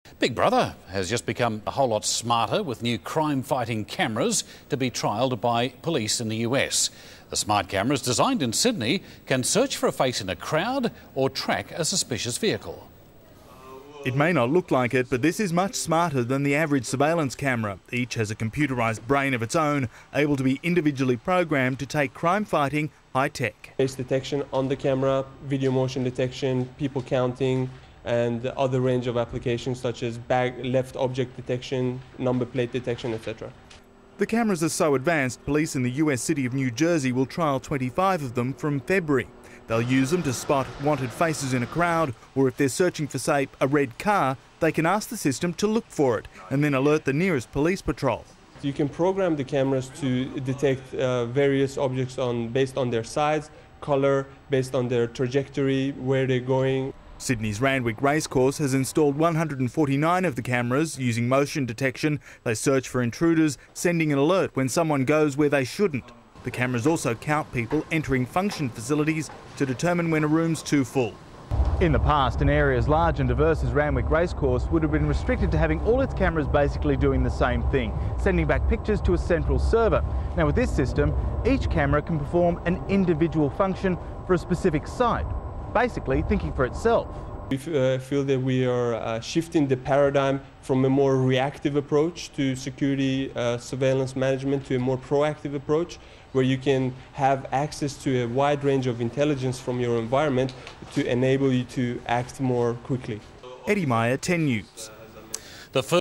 Big Brother has just become a whole lot smarter with new crime-fighting cameras to be trialled by police in the US. The smart cameras, designed in Sydney, can search for a face in a crowd or track a suspicious vehicle. It may not look like it, but this is much smarter than the average surveillance camera. Each has a computerised brain of its own, able to be individually programmed to take crime-fighting high-tech. Face detection on the camera, video motion detection, people counting, and other range of applications such as left object detection, number plate detection, etc. The cameras are so advanced, police in the US city of New Jersey will trial 25 of them from February. They'll use them to spot wanted faces in a crowd, or if they're searching for, say, a red car, they can ask the system to look for it and then alert the nearest police patrol. You can program the cameras to detect various objects based on their size, colour, based on their trajectory, where they're going. Sydney's Randwick Racecourse has installed 149 of the cameras. Using motion detection, they search for intruders, sending an alert when someone goes where they shouldn't. The cameras also count people entering function facilities to determine when a room's too full. In the past, an area as large and diverse as Randwick Racecourse would have been restricted to having all its cameras basically doing the same thing, sending back pictures to a central server. Now with this system, each camera can perform an individual function for a specific site, basically thinking for itself. We feel that we are shifting the paradigm from a more reactive approach to security surveillance management to a more proactive approach, where you can have access to a wide range of intelligence from your environment to enable you to act more quickly. Eddie Meyer, 10 News. The first